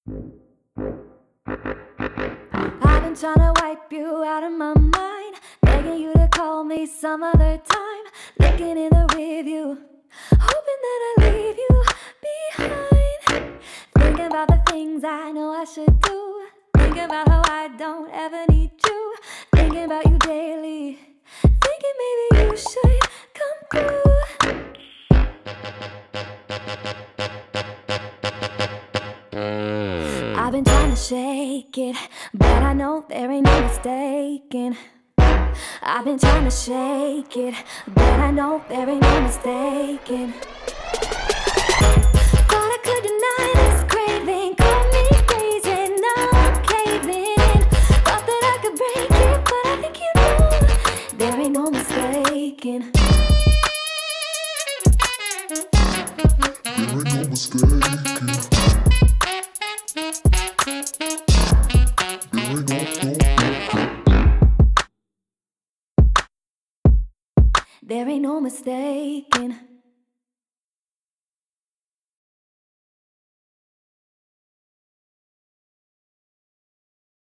I've been trying to wipe you out of my mind, begging you to call me some other time. Looking in the rearview, hoping that I leave you behind. Thinking about the things I know I should do. Thinking about how I don't ever need you. Thinking about you daily. Thinking maybe you should come through. I've been trying to shake it, but I know there ain't no mistaking. I've been trying to shake it, but I know there ain't no mistaking. Thought I could deny this craving, call me crazy, now I'm caving in. Thought that I could break it, but I think you know there ain't no mistaking. There ain't no mistaking. There ain't no mistaking.